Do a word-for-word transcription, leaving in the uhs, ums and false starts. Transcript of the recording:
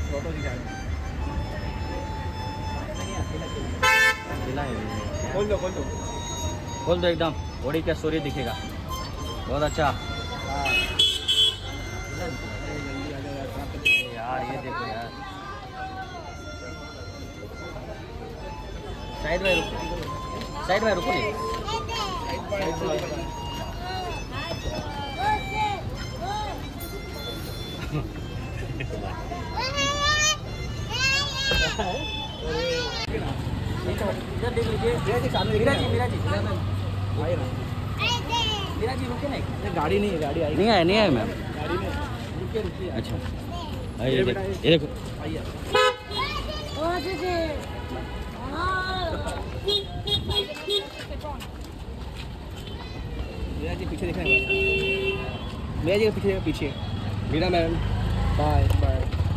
Photo दिखा खोल दो खोल दो खोल दो एकदम, बॉडी का सूर्य दिखेगा, बहुत अच्छा। यार ये देखो यार, साइड में रुको, साइड में रुको नहीं। इधर देख लीजिए, मीरा जी, मीरा जी, मीरा जी रुके नहीं, गाड़ी नहीं है, गाड़ी आई नहीं आया, नहीं आया मैम, गाड़ी में रुकिए रुकिए। अच्छा ये देखो, ये देखो आइए मीरा जी पीछे दिखाएंगे, मीरा जी के पीछे पीछे मीरा मैम, बाय बाय।